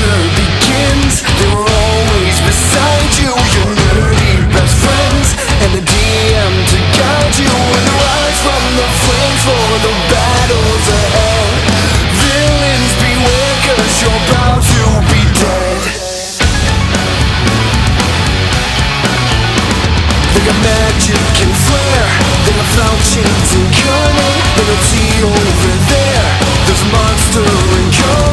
adventure begins. They were always beside you, your nerdy best friends, and the DM to guide you in the rise from the flames for the battles ahead. Villains beware, 'cause you're about to be dead. They got magic and flair, they got falchions and cunning. Loyalty over there, there's a monster incoming.